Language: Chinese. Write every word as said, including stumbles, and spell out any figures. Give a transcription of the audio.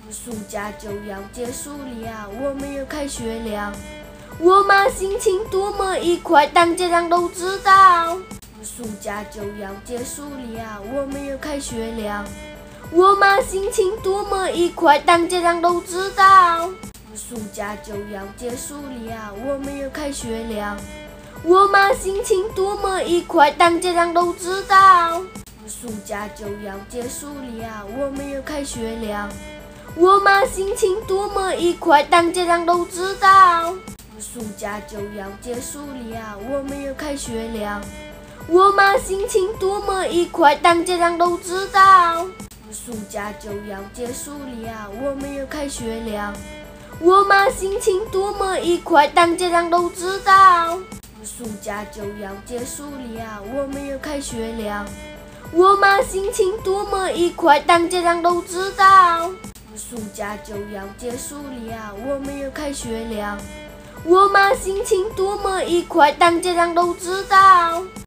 暑假就要结束了，我们又开学了。我妈心情多么愉快，当家长都知道。暑假就要结束了，我们又开学了。我妈心情多么愉快，当家长都知道。暑假就要结束了，我们又开学了。我妈心情多么愉快，当家长都知道。暑假就要结束了，我们又开学了。我妈心情多么愉快，当家长都知道。暑假就要结束了，我们又开学了。我妈心情多么愉快，当家长都知道。暑假就要结束了，我们又开学了。我妈心情多么愉快，当家长都知道。暑假就要结束了，我们又开学了。我妈心情多么愉快，当家长都知道。暑假就要结束了，我们又开学了。我妈心情多么愉快，当家长都知道。